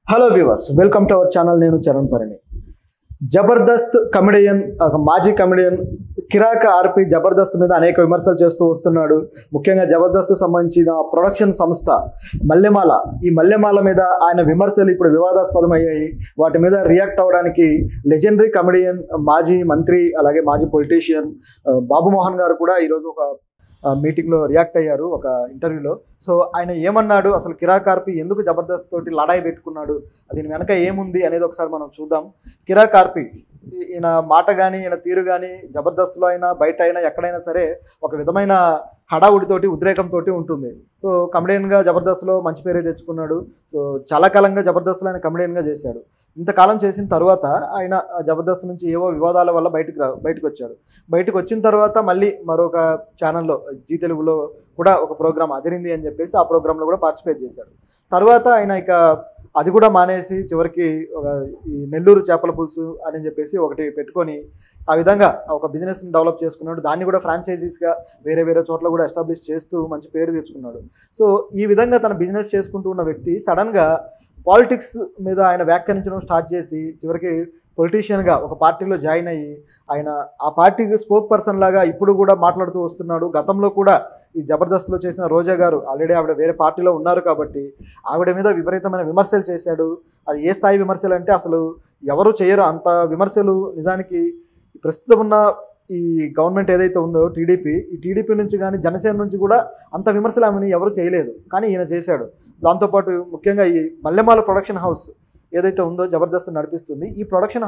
Hello viewers, welcome to our channel. నేను Charan Parini. Jabardasth comedian, మాజీ comedian Kiraak RP Jabardasth మీద అనేక విమర్శలు చేస్తూ వస్తున్నాడు. ముఖ్యంగా జబర్దస్త్ సంబంధించిన ప్రొడక్షన్ సంస్థ మల్లెమాల, ఈ మల్లెమాల మీద ఆయన విమర్శలు ఇప్పుడు వివాదాస్పదం అయ్యాయి. వాటి మీద రియాక్ట్ అవ్వడానికి లెజెండరీ కమెడియన్, మాజీ మంత్రి, అలాగే మాజీ పొలిటీషియన్ బాబు మోహన్ గారు కూడా ఈరోజు ఒక మీటింగ్లో రియాక్ట్ అయ్యారు, ఒక ఇంటర్వ్యూలో. సో ఆయన ఏమన్నాడు, అసలు కిరాక్ ఆర్పి ఎందుకు జబర్దస్త్ తోటి లడాయి పెట్టుకున్నాడు, దీని వెనక ఏముంది అనేది ఒకసారి మనం చూద్దాం. కిరాక్ ఆర్పి ఈయన మాట కానీ ఈయన తీరు కానీ జబర్దస్త్లో అయినా బయట అయినా ఎక్కడైనా సరే ఒక విధమైన హడావుడితోటి ఉద్రేకంతో ఉంటుంది. సో కమెడియన్గా జబర్దస్త్లో మంచి పేరే తెచ్చుకున్నాడు. సో చాలా కాలంగా జబర్దస్త్లో ఆయన కమెడియన్గా చేశాడు. ఇంతకాలం చేసిన తర్వాత ఆయన జబర్దస్త్ నుంచి ఏవో వివాదాల వల్ల బయటకు వచ్చాడు. బయటకు వచ్చిన తర్వాత మళ్ళీ మరొక ఛానల్లో జీ తెలుగులో కూడా ఒక ప్రోగ్రామ్ అదిరింది అని చెప్పేసి ఆ ప్రోగ్రాంలో కూడా పార్టిసిపేట్ చేశాడు. తర్వాత ఆయన ఇక అది కూడా మానేసి చివరికి ఈ నెల్లూరు చేపల పులుసు అని చెప్పేసి ఒకటి పెట్టుకొని ఆ విధంగా ఒక బిజినెస్ని డెవలప్ చేసుకున్నాడు. దాన్ని కూడా ఫ్రాంచైజీస్గా వేరే వేరే చోట్ల కూడా ఎస్టాబ్లిష్ చేస్తూ మంచి పేరు తెచ్చుకున్నాడు. సో ఈ విధంగా తన బిజినెస్ చేసుకుంటూ ఉన్న వ్యక్తి సడన్గా పాలిటిక్స్ మీద ఆయన వ్యాఖ్యానించడం స్టార్ట్ చేసి చివరికి పొలిటీషియన్గా ఒక పార్టీలో జాయిన్ అయ్యి ఆయన ఆ పార్టీకి స్పోక్ పర్సన్ లాగా ఇప్పుడు కూడా మాట్లాడుతూ వస్తున్నాడు. గతంలో కూడా ఈ జబర్దస్త్లో చేసిన రోజా గారు ఆల్రెడీ ఆవిడ వేరే పార్టీలో ఉన్నారు కాబట్టి ఆవిడ మీద విపరీతమైన విమర్శలు చేశాడు. అది ఏ స్థాయి విమర్శలు అంటే అసలు ఎవరు చేయరు అంత విమర్శలు. నిజానికి ప్రస్తుతం ఉన్న ఈ గవర్నమెంట్ ఏదైతే ఉందో ఈ టీడీపీ నుంచి కానీ జనసేన నుంచి కూడా అంత విమర్శలు ఆమెని ఎవరు చేయలేదు, కానీ ఈయన చేశాడు. దాంతోపాటు ముఖ్యంగా ఈ మల్లెమాల ప్రొడక్షన్ హౌస్ ఏదైతే ఉందో జబర్దస్త్ నడిపిస్తుంది, ఈ ప్రొడక్షన్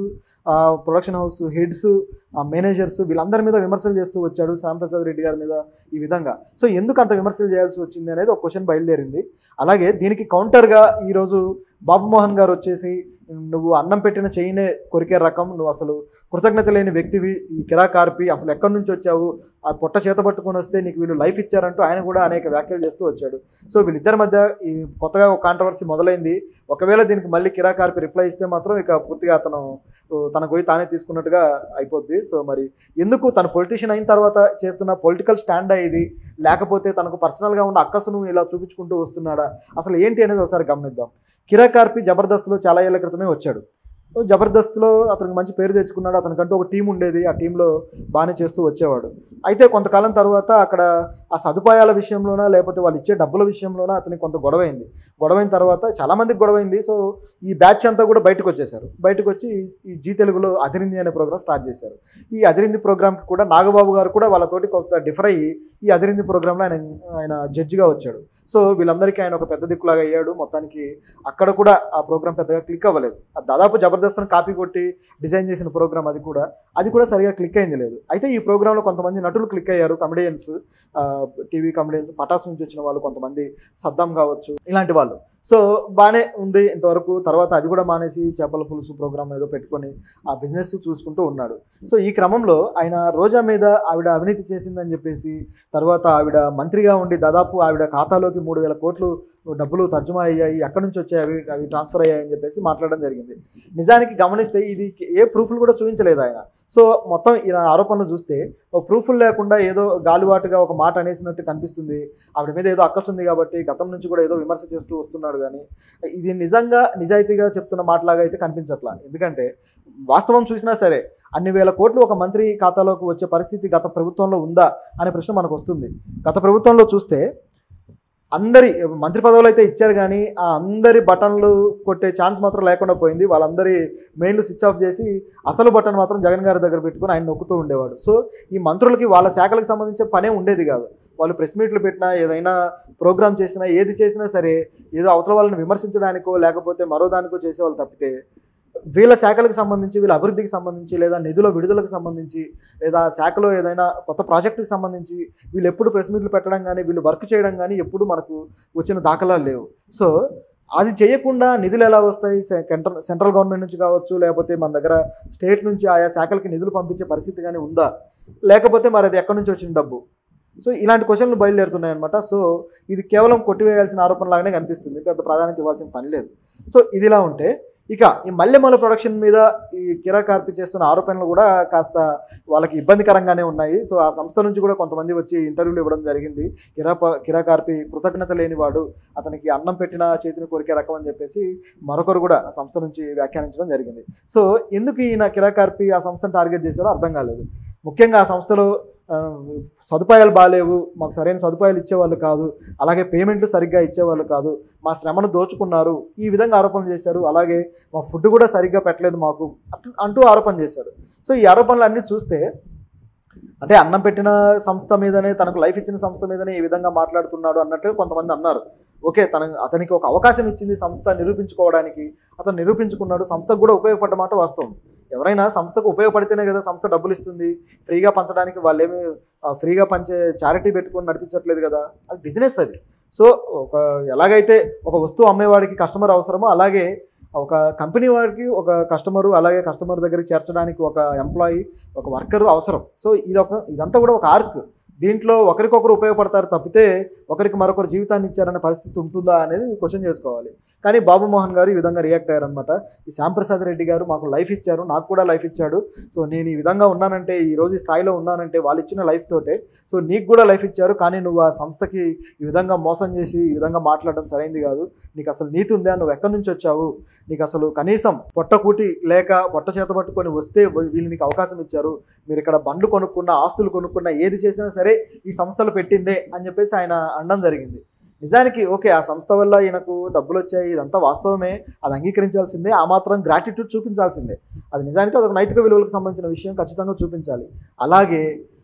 హౌస్ హెడ్స్, మేనేజర్స్ వీళ్ళందరి మీద విమర్శలు చేస్తూ వచ్చాడు, శ్యాంప్రసాద్ రెడ్డి గారి మీద ఈ విధంగా. సో ఎందుకు అంత విమర్శలు చేయాల్సి వచ్చింది అనేది ఒక క్వశ్చన్ బయలుదేరింది. అలాగే దీనికి కౌంటర్గా ఈరోజు బాబు మోహన్ గారు వచ్చేసి, నువ్వు అన్నం పెట్టిన చెయ్యినే కొరికే రకం, నువ్వు అసలు కృతజ్ఞత లేని వ్యక్తివి, ఈ కిరాక్ ఆర్పి అసలు ఎక్కడి నుంచి వచ్చావు, ఆ పొట్ట చేత పట్టుకొని వస్తే నీకు వీళ్ళు లైఫ్ ఇచ్చారంటూ ఆయన కూడా అనేక వ్యాఖ్యలు చేస్తూ వచ్చాడు. సో వీళ్ళిద్దరి మధ్య ఈ కొత్తగా ఒక కాంట్రవర్సీ మొదలైంది. ఒకవేళ దీనికి మళ్ళీ కిరాక్ ఆర్పి రిప్లై ఇస్తే మాత్రం ఇక పూర్తిగా తన గొయ్యి తానే తీసుకున్నట్టుగా అయిపోద్ది. సో మరి ఎందుకు తను పొలిటీషియన్ అయిన తర్వాత చేస్తున్న పొలిటికల్ స్టాండ్ ఇది, లేకపోతే తనకు పర్సనల్గా ఉన్న అక్కసును ఇలా చూపించుకుంటూ వస్తున్నాడా, అసలు ఏంటి అనేది ఒకసారి గమనిద్దాం. కిరాక్ ఆర్పి జబర్దస్త్లో చాలా ఏళ్ల క్రితమే వచ్చాడు. జబర్దస్త్లో అతనికి మంచి పేరు తెచ్చుకున్నాడు. అతనికంటూ ఒక టీం ఉండేది, ఆ టీంలో బాగానే చేస్తూ వచ్చేవాడు. అయితే కొంతకాలం తర్వాత అక్కడ ఆ సదుపాయాల విషయంలోనా లేకపోతే వాళ్ళు ఇచ్చే డబ్బుల విషయంలోనా అతనికి కొంత గొడవైన తర్వాత చాలామందికి గొడవైంది. సో ఈ బ్యాచ్ అంతా కూడా బయటకు వచ్చేసారు. బయటకు వచ్చి ఈ జీ తెలుగులో అదిరింది అనే ప్రోగ్రామ్ స్టార్ట్ చేశారు. ఈ అదిరింది ప్రోగ్రామ్కి కూడా నాగబాబు గారు కూడా వాళ్ళతోటి కొంత డిఫర్ అయ్యి ఈ అదిరింది ప్రోగ్రాంలో ఆయన జడ్జిగా వచ్చాడు. సో వీళ్ళందరికీ ఆయన ఒక పెద్ద దిక్కులాగా అయ్యాడు. మొత్తానికి అక్కడ కూడా ఆ ప్రోగ్రామ్ పెద్దగా క్లిక్ అవ్వలేదు. దాదాపు జబర్దస్త్ కాపీ కొట్టి డిజైన్ చేసిన ప్రోగ్రామ్ అది కూడా సరిగా క్లిక్ అయింది లేదు. అయితే ఈ ప్రోగ్రాంలో కొంతమంది నటులు క్లిక్ అయ్యారు, కమెడియన్స్, టీవీ కమెడియన్స్, పటాస్ నుంచి వచ్చిన వాళ్ళు కొంతమంది, సద్దాం కావచ్చు, ఇలాంటి వాళ్ళు. సో బాగానే ఉంది ఇంతవరకు. తర్వాత అది కూడా మానేసి చేపల పులుసు ప్రోగ్రామ్ ఏదో పెట్టుకొని ఆ బిజినెస్ చూసుకుంటూ ఉన్నాడు. సో ఈ క్రమంలో ఆయన రోజా మీద ఆవిడ అవినీతి చేసిందని చెప్పేసి, తర్వాత ఆవిడ మంత్రిగా ఉండి దాదాపు ఆవిడ ఖాతాలోకి 3,000 కోట్లు డబ్బులు తర్జుమా అయ్యాయి, ఎక్కడి నుంచి వచ్చాయి అవి ట్రాన్స్ఫర్ అయ్యాయని చెప్పేసి మాట్లాడడం జరిగింది. నిజానికి గమనిస్తే ఇది ఏ ప్రూఫ్లు కూడా చూపించలేదు ఆయన. సో మొత్తం ఈయన ఆరోపణలు చూస్తే ఒక ప్రూఫ్లు లేకుండా ఏదో గాలివాటుగా ఒక మాట అనేసినట్టు కనిపిస్తుంది. ఆవిడ మీద ఏదో అక్కసు ఉంది కాబట్టి గతం నుంచి కూడా ఏదో విమర్శ చేస్తూ వస్తున్నాడు, కానీ ఇది నిజాయితీగా చెప్తున్న మాటలాగా అయితే కనిపించట్లా. ఎందుకంటే వాస్తవం చూసినా సరే అన్ని వేల కోట్లు ఒక మంత్రి ఖాతాలోకి వచ్చే పరిస్థితి గత ప్రభుత్వంలో ఉందా అనే ప్రశ్న మనకు వస్తుంది. గత ప్రభుత్వంలో చూస్తే అందరి మంత్రి పదవులు అయితే ఇచ్చారు, కానీ ఆ అందరి బటన్లు కొట్టే ఛాన్స్ మాత్రం లేకుండా పోయింది. వాళ్ళందరి మెయిన్లు స్విచ్ ఆఫ్ చేసి అసలు బటన్ మాత్రం జగన్ గారి దగ్గర పెట్టుకుని ఆయన నొక్కుతూ ఉండేవాడు. సో ఈ మంత్రులకి వాళ్ళ శాఖలకు సంబంధించిన పనే ఉండేది కాదు. వాళ్ళు ప్రెస్ మీట్లు పెట్టినా, ఏదైనా ప్రోగ్రామ్ చేసినా, ఏది చేసినా సరే ఏదో అవతల వాళ్ళని విమర్శించడానికో లేకపోతే మరో దానికో చేసేవాళ్ళు తప్పితే వీళ్ళ శాఖలకు సంబంధించి, వీళ్ళ అభివృద్ధికి సంబంధించి, లేదా నిధుల విడుదలకు సంబంధించి, లేదా శాఖలో ఏదైనా కొత్త ప్రాజెక్టుకి సంబంధించి వీళ్ళు ఎప్పుడు ప్రెస్ మీట్లు పెట్టడం కానీ వీళ్ళు వర్క్ చేయడం కానీ ఎప్పుడు మనకు వచ్చిన దాఖలాలు లేవు. సో అది చేయకుండా నిధులు ఎలా వస్తాయి? సెంట్రల్ గవర్నమెంట్ నుంచి కావచ్చు, లేకపోతే మన దగ్గర స్టేట్ నుంచి ఆయా శాఖలకి నిధులు పంపించే పరిస్థితి కానీ ఉందా, లేకపోతే మరి అది ఎక్కడి నుంచి వచ్చిన డబ్బు? సో ఇలాంటి క్వశ్చన్లు బయలుదేరుతున్నాయన్నమాట. సో ఇది కేవలం కొట్టివేయాల్సిన ఆరోపణలాగానే కనిపిస్తుంది, పెద్ద ప్రాధాన్యత ఇవ్వాల్సిన పని లేదు. సో ఇదిలా ఉంటే ఇక ఈ మల్లెమాల ప్రొడక్షన్ మీద ఈ కిరా కార్పి చేస్తున్న ఆరోపణలు కూడా కాస్త వాళ్ళకి ఇబ్బందికరంగానే ఉన్నాయి. సో ఆ సంస్థ నుంచి కూడా కొంతమంది వచ్చి ఇంటర్వ్యూలు ఇవ్వడం జరిగింది. కిరా కార్పి కృతజ్ఞత లేనివాడు, అతనికి అన్నం పెట్టిన చేతిని కొరికే రకం అని చెప్పేసి మరొకరు కూడా ఆ సంస్థ నుంచి వ్యాఖ్యానించడం జరిగింది. సో ఎందుకు ఈయన కిరా కార్పి ఆ సంస్థను టార్గెట్ చేశాడో అర్థం కాలేదు. ముఖ్యంగా ఆ సంస్థలో సదుపాయాలు బాగాలేవు, మాకు సరైన సదుపాయాలు ఇచ్చేవాళ్ళు కాదు, అలాగే పేమెంట్లు సరిగ్గా ఇచ్చేవాళ్ళు కాదు, మా శ్రమను దోచుకున్నారు, ఈ విధంగా ఆరోపణలు చేశారు. అలాగే మా ఫుడ్ కూడా సరిగ్గా పెట్టలేదు మాకు అంటూ ఆరోపణ చేశాడు. సో ఈ ఆరోపణలు అన్నీ చూస్తే అంటే అన్నం పెట్టిన సంస్థ మీదనే, తనకు లైఫ్ ఇచ్చిన సంస్థ మీదనే ఈ విధంగా మాట్లాడుతున్నాడు అన్నట్టు కొంతమంది అన్నారు. ఓకే, అతనికి ఒక అవకాశం ఇచ్చింది సంస్థ నిరూపించుకోవడానికి, అతను నిరూపించుకున్నాడు, సంస్థకు కూడా ఉపయోగపడ్డ మాట వాస్తవం. ఎవరైనా సంస్థకు ఉపయోగపడితేనే కదా సంస్థ డబ్బులు ఇస్తుంది. ఫ్రీగా పంచడానికి వాళ్ళేమి ఫ్రీగా పంచే చారిటీ పెట్టుకొని నడిపించట్లేదు కదా, అది బిజినెస్ అది. సో ఎలాగైతే ఒక వస్తువు అమ్మేవాడికి కస్టమర్ అవసరమో, అలాగే ఒక కంపెనీ వాడికి ఒక కస్టమరు, అలాగే కస్టమర్ దగ్గరికి చేర్చడానికి ఒక ఎంప్లాయీ, ఒక వర్కరు అవసరం. సో ఇదంతా కూడా ఒక ఆర్క్. దీంట్లో ఒకరికొకరు ఉపయోగపడతారు తప్పితే ఒకరికి మరొకరు జీవితాన్ని ఇచ్చారనే పరిస్థితి ఉంటుందా అనేది క్వశ్చన్ చేసుకోవాలి. కానీ బాబు మోహన్ గారు ఈ విధంగా రియాక్ట్ అయ్యారనమాట. ఈ శ్యాంప్రసాద్ రెడ్డి గారు మాకు లైఫ్ ఇచ్చారు, నాకు కూడా లైఫ్ ఇచ్చాడు. సో నేను ఈ విధంగా ఉన్నానంటే, ఈరోజు ఈ స్థాయిలో ఉన్నానంటే వాళ్ళు ఇచ్చిన లైఫ్ తోటే. సో నీకు కూడా లైఫ్ ఇచ్చారు, కానీ నువ్వు ఆ సంస్థకి ఈ విధంగా మోసం చేసి ఈ విధంగా మాట్లాడడం సరైంది కాదు. నీకు అసలు నీతి ఉందా? నువ్వు ఎక్కడి నుంచి వచ్చావు? నీకు అసలు కనీసం పొట్టకూటి లేక పొట్ట చేత పట్టుకొని వస్తే వీళ్ళు నీకు అవకాశం ఇచ్చారు. మీరు ఇక్కడ బండ్లు కొనుక్కున్న, ఆస్తులు కొనుక్కున్న, ఏది చేసినా సరే ఈ సంస్థలు పెట్టిందే అని చెప్పేసి ఆయన అనడం జరిగింది. నిజానికి ఓకే, ఆ సంస్థ వల్ల ఈయనకు డబ్బులు వచ్చాయి, ఇదంతా వాస్తవమే, అది అంగీకరించాల్సిందే, ఆ మాత్రం గ్రాటిట్యూడ్ చూపించాల్సిందే. అది నిజానికి అదొక నైతిక విలువలకు సంబంధించిన విషయం, ఖచ్చితంగా చూపించాలి. అలాగే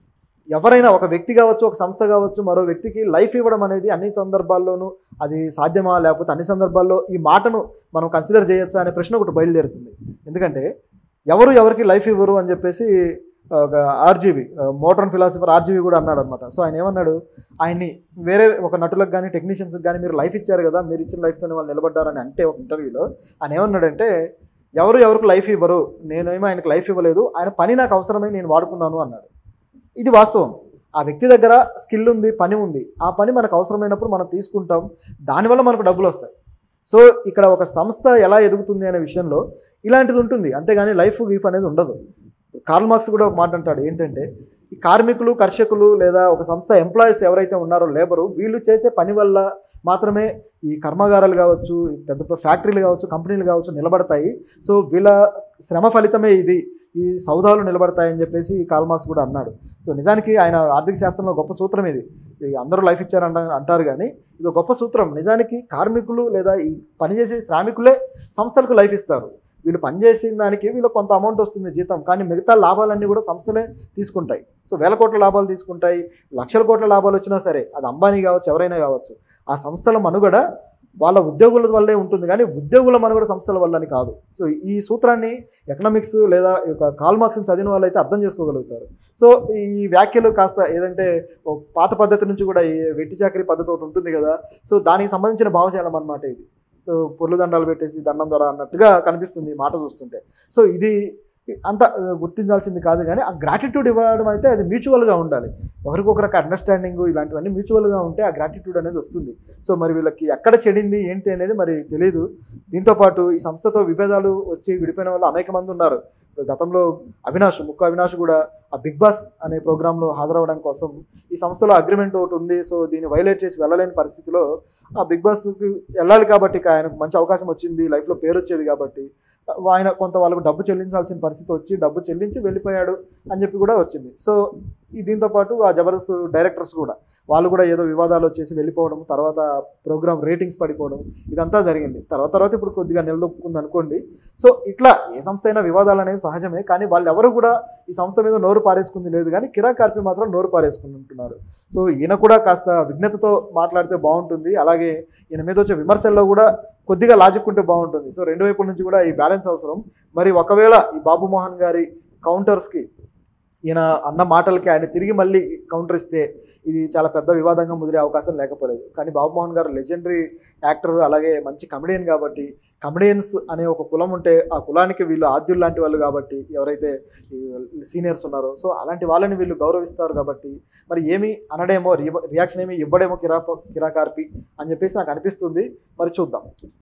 ఎవరైనా ఒక వ్యక్తి కావచ్చు, ఒక సంస్థ కావచ్చు, మరో వ్యక్తికి లైఫ్ ఇవ్వడం అనేది అన్ని సందర్భాల్లోనూ అది సాధ్యమా, లేకపోతే అన్ని సందర్భాల్లో ఈ మాటను మనం కన్సిడర్ చేయొచ్చా అనే ప్రశ్న ఒకటి బయలుదేరుతుంది. ఎందుకంటే ఎవరికి లైఫ్ ఇవ్వరు అని చెప్పేసి ఒక ఆర్జీవి, మోడర్న్ ఫిలాసఫర్ ఆర్జీవి కూడా అన్నాడు అనమాట. సో ఆయన ఏమన్నాడు, ఆయన్ని వేరే ఒక నటులకు కానీ టెక్నీషియన్స్కి కానీ మీరు లైఫ్ ఇచ్చారు కదా, మీరు ఇచ్చిన లైఫ్తోనే వాళ్ళు నిలబడ్డారని అంటే ఒక ఇంటర్వ్యూలో ఆయన ఏమన్నాడంటే, ఎవరికి లైఫ్ ఇవ్వరు, నేనేమో ఆయనకు లైఫ్ ఇవ్వలేదు, ఆయన పని నాకు అవసరమై నేను వాడుకున్నాను అన్నాడు. ఇది వాస్తవం. ఆ వ్యక్తి దగ్గర స్కిల్ ఉంది, పని ఉంది, ఆ పని మనకు అవసరమైనప్పుడు మనం తీసుకుంటాం, దానివల్ల మనకు డబ్బులు వస్తాయి. సో ఇక్కడ ఒక సంస్థ ఎలా ఎదుగుతుంది అనే విషయంలో ఇలాంటిది ఉంటుంది, అంతేగాని లైఫ్ గిఫ్ అనేది ఉండదు. కార్ల్ మార్క్స్ కూడా ఒక మాట అంటాడు, ఏంటంటే ఈ కార్మికులు, కర్షకులు లేదా ఒక సంస్థ ఎంప్లాయీస్ ఎవరైతే ఉన్నారో, లేబరు, వీళ్ళు చేసే పని వల్ల మాత్రమే ఈ కర్మాగారాలు కావచ్చు, పెద్ద ఫ్యాక్టరీలు కావచ్చు, కంపెనీలు కావచ్చు నిలబడతాయి. సో వీళ్ళ శ్రమ ఫలితమే ఈ సౌదాలు నిలబడతాయని చెప్పేసి కార్ల్ మార్క్స్ కూడా అన్నాడు. సో నిజానికి ఆయన ఆర్థిక శాస్త్రంలో గొప్ప సూత్రం ఇది. అందరూ లైఫ్ ఇచ్చారంటారు కానీ ఇది గొప్ప సూత్రం. నిజానికి కార్మికులు లేదా ఈ పనిచేసే శ్రామికులే సంస్థలకు లైఫ్ ఇస్తారు. వీళ్ళు పనిచేసిన దానికి వీళ్ళకి కొంత అమౌంట్ వస్తుంది జీతం, కానీ మిగతా లాభాలన్నీ కూడా సంస్థలే తీసుకుంటాయి. సో వేల కోట్ల లాభాలు తీసుకుంటాయి, లక్షల కోట్ల లాభాలు వచ్చినా సరే, అది అంబానీ కావచ్చు, ఎవరైనా కావచ్చు, ఆ సంస్థల మనుగడ వాళ్ళ ఉద్యోగుల వల్లే ఉంటుంది, కానీ ఉద్యోగుల మనుగడ సంస్థల వల్లని కాదు. సో ఈ సూత్రాన్ని ఎకనామిక్స్ లేదా కార్ల్ మార్క్స్ని చదివిన వాళ్ళు అయితే అర్థం చేసుకోగలుగుతారు. సో ఈ వ్యాఖ్యలు కాస్త ఏదంటే పాత పద్ధతి నుంచి కూడా ఈ వెట్టి చాకరీ పద్ధతి ఒకటి ఉంటుంది కదా, సో దానికి సంబంధించిన భావజాలం అన్నమాట ఇది. సో పొర్లు దండాలు పెట్టేసి దండం ద్వారా అన్నట్టుగా కనిపిస్తుంది ఈ మాట చూస్తుంటే. సో ఇది అంత గుర్తించాల్సింది కాదు, కానీ ఆ గ్రాటిట్యూడ్ ఇవ్వడం అయితే అది మ్యూచువల్గా ఉండాలి. ఒకరికొకరికి అండర్స్టాండింగ్ ఇలాంటివన్నీ మ్యూచువల్గా ఉంటే ఆ గ్రాటిట్యూడ్ అనేది వస్తుంది. సో మరి వీళ్ళకి ఎక్కడ చెడింది ఏంటి అనేది మరి తెలియదు. దీంతోపాటు ఈ సంస్థతో విభేదాలు వచ్చి విడిపోయిన వాళ్ళు అనేక మంది ఉన్నారు. గతంలో ముక్కు అవినాష్ కూడా ఆ బిగ్ బాస్ అనే ప్రోగ్రాంలో హాజరవడం కోసం ఈ సంస్థలో అగ్రిమెంట్ ఒకటి ఉంది, సో దీన్ని వైలేట్ చేసి వెళ్ళలేని పరిస్థితిలో ఆ బిగ్ బాస్కి వెళ్ళాలి కాబట్టి ఆయనకు మంచి అవకాశం వచ్చింది, లైఫ్లో పేరు వచ్చేది కాబట్టి ఆయన కొంత వాళ్ళకు డబ్బు చెల్లించాల్సిన పరిస్థితి వచ్చి డబ్బు చెల్లించి వెళ్ళిపోయాడు అని చెప్పి కూడా వచ్చింది. సో దీంతోపాటు ఆ జబర్దస్త్ డైరెక్టర్స్ కూడా వాళ్ళు కూడా ఏదో వివాదాలు వచ్చేసి వెళ్ళిపోవడం, తర్వాత ప్రోగ్రామ్ రేటింగ్స్ పడిపోవడం, ఇదంతా జరిగింది. తర్వాత ఇప్పుడు కొద్దిగా నిలదొక్కుంది అనుకోండి. సో ఇట్లా ఏ సంస్థ అయినా వివాదాలు అనేవి సహజమే, కానీ వాళ్ళు ఎవరు కూడా ఈ సంస్థ మీద నోరు పారేసుకుంది లేదు, కానీ కిరా కార్పి మాత్రం నోరు పారేసుకుని ఉంటున్నారు. సో ఈయన కూడా కాస్త విఘ్నతతో మాట్లాడితే బాగుంటుంది, అలాగే ఈయన మీద వచ్చే విమర్శల్లో కూడా కొద్దిగా లాజిక్ ఉంటే బాగుంటుంది. సో రెండు వైపుల నుంచి కూడా ఈ బ్యాలెన్స్ అవసరం. మరి ఒకవేళ ఈ బాబు మోహన్ గారి కౌంటర్స్కి, ఈయన అన్న మాటలకి ఆయన తిరిగి మళ్ళీ కౌంటర్ ఇస్తే ఇది చాలా పెద్ద వివాదంగా ముదిరే అవకాశం లేకపోలేదు. కానీ బాబు మోహన్ గారు లెజెండరీ యాక్టర్, అలాగే మంచి కమెడియన్ కాబట్టి, కమెడియన్స్ అనే ఒక కులం ఉంటే ఆ కులానికి వీళ్ళు ఆద్యులు లాంటి వాళ్ళు కాబట్టి, ఎవరైతే సీనియర్స్ ఉన్నారో సో అలాంటి వాళ్ళని వీళ్ళు గౌరవిస్తారు కాబట్టి మరి ఏమి అనడేమో, రియాక్షన్ ఏమి ఇవ్వడేమో కిరా కార్పి అని చెప్పేసి నాకు అనిపిస్తుంది. మరి చూద్దాం.